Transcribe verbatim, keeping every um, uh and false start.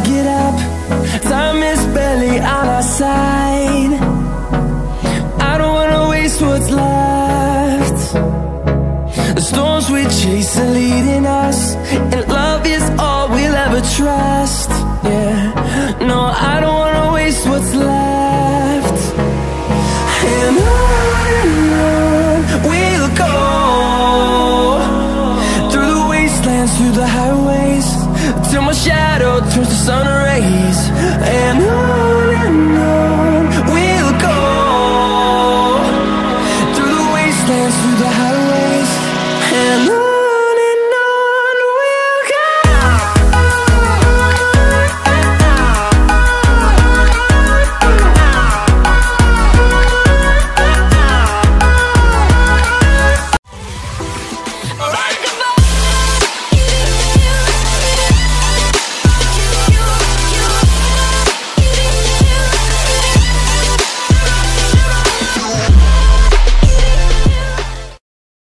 get up, time is barely on our side. I don't wanna waste what's left. The storms we chase are leading us, and love is all we'll ever trust. Yeah, no, I don't wanna waste what's left. And on and on we'll go, through the wastelands, through the highways, till my shadow turns to sun